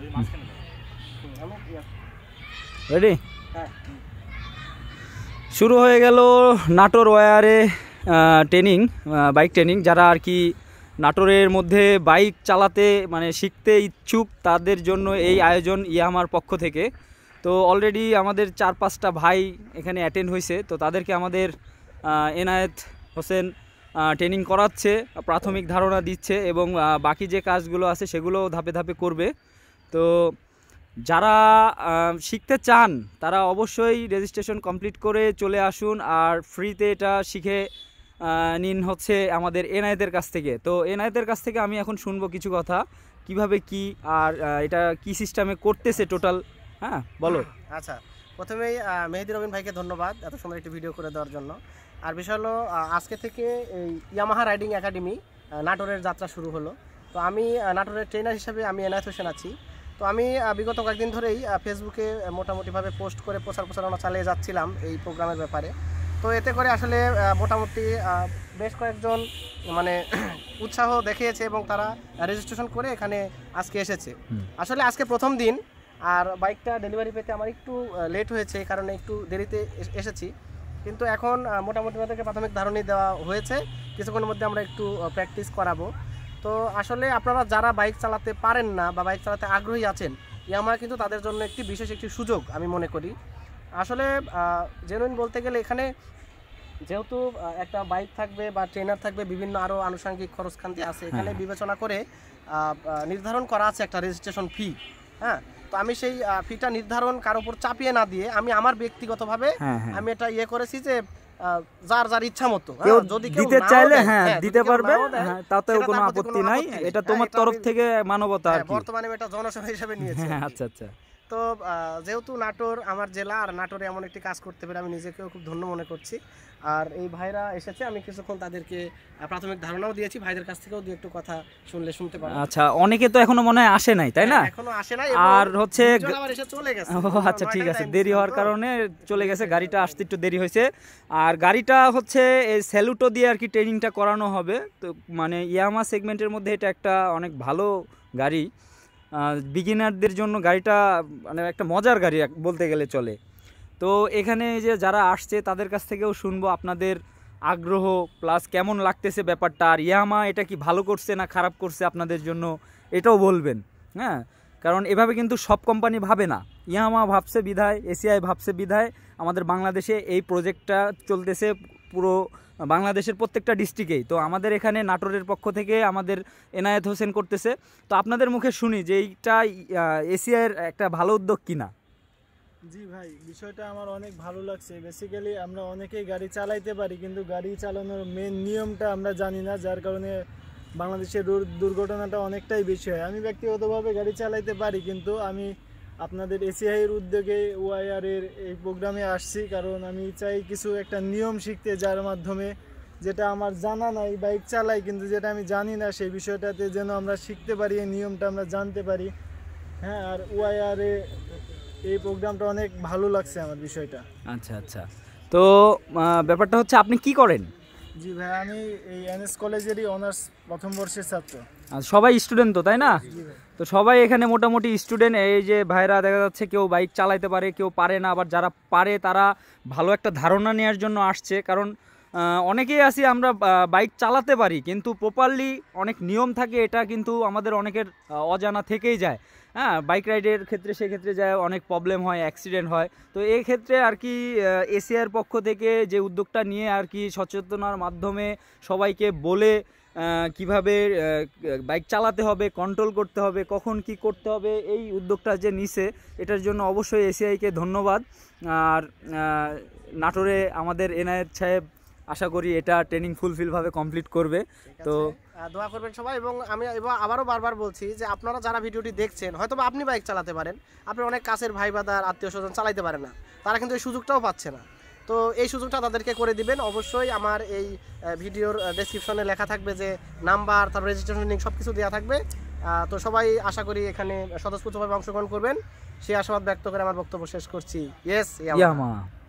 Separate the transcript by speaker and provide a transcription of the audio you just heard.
Speaker 1: Ready? শুরু হয়ে গেল নাটোর ওয়ারে ট্রেনিং, বাইক ট্রেনিং। যারা আর কি নাটোরের মধ্যে বাইক চালাতে মানে শিখতে ইচ্ছুক তাদের জন্য এই আয়োজন ইয়ামার পক্ষ থেকে। তো অলরেডি আমাদের 4-5টা ভাই এখানে অ্যাটেন্ড হয়েছে, তো তাদেরকে আমাদের এনায়েত হোসেন ট্রেনিং করাচ্ছে, প্রাথমিক ধারণা দিচ্ছে এবং বাকি যে কাজগুলো আছে সেগুলো ধাপে ধাপে করবে। তো যারা শিখতে চান তারা অবশ্যই রেজিস্ট্রেশন কমপ্লিট করে চলে আসুন আর ফ্রিতে এটা শিখে নিন হচ্ছে আমাদের এনায়েতের কাছ থেকে। তো এনায়েতের কাছ থেকে আমি এখন শুনবো কিছু কথা, কিভাবে কি আর এটা কি সিস্টেমে করতেছে টোটাল। হ্যাঁ বলো।
Speaker 2: আচ্ছা, প্রথমেই মেহেদি রবিন ভাইকে ধন্যবাদ এত সুন্দর একটি ভিডিও করে দেওয়ার জন্য। আর বিষয় হলো আজকে থেকে এই ইয়ামাহা রাইডিং একাডেমি নাটোরের যাত্রা শুরু হলো। তো আমি নাটোরের ট্রেনার হিসেবে আমি এনায়েত হোসেন আছি। তো আমি বিগত কয়েকদিন ধরেই ফেসবুকে মোটামুটিভাবে পোস্ট করে প্রচারণা চালিয়ে যাচ্ছিলাম এই প্রোগ্রামের ব্যাপারে। তো এতে করে আসলে মোটামুটি বেশ কয়েকজন মানে উৎসাহ দেখিয়েছে এবং তারা রেজিস্ট্রেশন করে এখানে আজকে এসেছে। আসলে আজকে প্রথম দিন, আর বাইকটা ডেলিভারি পেতে আমার একটু লেট হয়েছে, এই কারণে একটু দেরিতে এসেছি। কিন্তু এখন মোটামুটি তাদেরকে প্রাথমিক ধারণা দেওয়া হয়েছে, কিছুক্ষণের মধ্যে আমরা একটু প্র্যাকটিস করাবো। তো আসলে আপনারা যারা বাইক চালাতে পারেন না বা বাইক চালাতে আগ্রহী আছেন, ইয়ামাহা কিন্তু তাদের জন্য একটি বিশেষ একটি সুযোগ আমি মনে করি। আসলে জেনুইন বলতে গেলে এখানে যেহেতু একটা বাইক থাকবে বা ট্রেনার থাকবে, বিভিন্ন আরও আনুষঙ্গিক খরচখান্তি আছে, এখানে বিবেচনা করে নির্ধারণ করা আছে একটা রেজিস্ট্রেশন ফি। হ্যাঁ, তো আমি সেই ফিটা নির্ধারণ কারো উপর চাপিয়ে না দিয়ে আমি আমার ব্যক্তিগতভাবে আমি এটা করেছি যে যার যার ইচ্ছা মতো
Speaker 1: যদি দিতে চাইলে দিতে পারবে, তাতেও কোনো আপত্তি নাই। এটা তোমার তরফ থেকে মানবতা আর কি।
Speaker 2: বর্তমানে এটা জনসেবা হিসেবে নিয়েছি।
Speaker 1: আচ্ছা আচ্ছা।
Speaker 2: তো যেহেতু নাটোর আমার জেলা, আর নাটোরে এমন একটি কাজ করতে পেরে আমি নিজেকেও খুব ধন্য মনে করছি। আর এই ভাইরা এসেছে, আমি কিছুক্ষণ তাদেরকে প্রাথমিক ধারণাও দিয়েছি, ভাইদের কাছ থেকেও দু একটু কথা শুনতে পারো।
Speaker 1: আচ্ছা, অনেকে তো এখনো মনে হয় আসে নাই, তাই না?
Speaker 2: এখনো আসে নাই,
Speaker 1: আর হচ্ছে
Speaker 2: এসে চলে গেছে।
Speaker 1: আচ্ছা ঠিক আছে, দেরি হওয়ার কারণে চলে গেছে, গাড়িটা আসতে একটু দেরি হয়েছে। আর গাড়িটা হচ্ছে এই স্যালুটো দিয়ে আর কি ট্রেনিংটা করানো হবে। তো মানে ইয়ামাহা সেগমেন্টের মধ্যে এটা একটা অনেক ভালো গাড়ি, বিগিনারদের জন্য গাড়িটা মানে একটা মজার গাড়ি বলতে গেলে চলে। তো এখানে যে যারা আসছে তাদের কাছ থেকেও শুনবো আপনাদের আগ্রহ প্লাস কেমন লাগতেছে ব্যাপারটা, আর ইয়ামাহা এটা কি ভালো করছে না খারাপ করছে আপনাদের জন্য এটাও বলবেন। হ্যাঁ, কারণ এভাবে কিন্তু সব কোম্পানি ভাবে না, ইয়ামাহা ভাবছে বিধায়, এসিআই ভাবছে বিধায় আমাদের বাংলাদেশে এই প্রজেক্টটা চলতেছে পুরো বাংলাদেশের প্রত্যেকটা ডিস্ট্রিক্টেই। তো আমাদের এখানে নাটোরের পক্ষ থেকে আমাদের এনায়েত হোসেন করতেছে। তো আপনাদের মুখে শুনি যে এইটা এসিআইয়ের একটা ভালো উদ্যোগ কিনা।
Speaker 3: জি ভাই, বিষয়টা আমার অনেক ভালো লাগছে। বেসিক্যালি আমরা অনেকেই গাড়ি চালাইতে পারি, কিন্তু গাড়ি চালানোর মেন নিয়মটা আমরা জানি না, যার কারণে বাংলাদেশের দুর্ঘটনাটা অনেকটাই বেশি হয়। আমি ব্যক্তিগতভাবে গাড়ি চালাইতে পারি, কিন্তু আমি আপনাদের এসিআইয়ের উদ্যোগে ওয়াইআরের এই প্রোগ্রামে আসছি, কারণ আমি চাই কিছু একটা নিয়ম শিখতে, যার মাধ্যমে যেটা আমার জানা নাই, বাইক চালাই কিন্তু যেটা আমি জানি না সেই বিষয়টাতে যেন আমরা শিখতে পারি, এই নিয়মটা আমরা জানতে পারি। হ্যাঁ, আর ওয়াইআরে এই প্রোগ্রামটা অনেক ভালো লাগছে আমার বিষয়টা।
Speaker 1: আচ্ছা আচ্ছা। তো ব্যাপারটা হচ্ছে আপনি কি করেন?
Speaker 3: জি ভাই, আমি এই এনএস কলেজেরই অনার্স প্রথম বর্ষের ছাত্র।
Speaker 1: সবাই স্টুডেন্ট তো, তাই না? তো সবাই এখানে মোটামুটি স্টুডেন্ট। এই যে ভাইরা দেখা যাচ্ছে কেউ বাইক চালাইতে পারে, কেউ পারে না, আবার যারা পারে তারা ভালো একটা ধারণা নেওয়ার জন্য আসছে। কারণ অনেকেই আছি আমরা বাইক চালাতে পারি কিন্তু প্রপারলি অনেক নিয়ম থাকে, এটা কিন্তু আমাদের অনেকের অজানা থেকেই যায়। হ্যাঁ, বাইক রাইডের ক্ষেত্রে সেক্ষেত্রে যায় অনেক প্রবলেম হয়, অ্যাক্সিডেন্ট হয়। তো এই ক্ষেত্রে আর কি এসিআইয়ের পক্ষ থেকে যে উদ্যোগটা নিয়ে আর কি সচেতনার মাধ্যমে সবাইকে বলে কিভাবে বাইক চালাতে হবে, কন্ট্রোল করতে হবে, কখন কি করতে হবে, এই উদ্যোগটা যে নিছে এটার জন্য অবশ্যই এসিআইকে ধন্যবাদ। আর নাটোরে আমাদের এনায়েত সাহেব আশা করি এটা ট্রেনিং ফুলফিলভাবে কমপ্লিট করবে। তো
Speaker 2: দোয়া করবেন সবাই। এবং আমি আবারও বারবার বলছি যে আপনারা যারা ভিডিওটি দেখছেন, হয়তো বা আপনি বাইক চালাতে পারেন, আপনার অনেক কাছের ভাই বাদার আত্মীয় স্বজন চালাইতে পারে না, তারা কিন্তু এই সুযোগটাও পাচ্ছে না। তো এই সুযোগটা তাদেরকে করে দিবেন। অবশ্যই আমার এই ভিডিওর ডেসক্রিপশনে লেখা থাকবে যে নাম্বার, তারপর রেজিস্ট্রেশন লিঙ্ক সব কিছু দেওয়া থাকবে। তো সবাই আশা করি এখানে স্বতঃস্ফূর্তভাবে অংশগ্রহণ করবেন, সেই আশাবাদ ব্যক্ত করে আমার বক্তব্য শেষ করছি। Yes, Yamaha.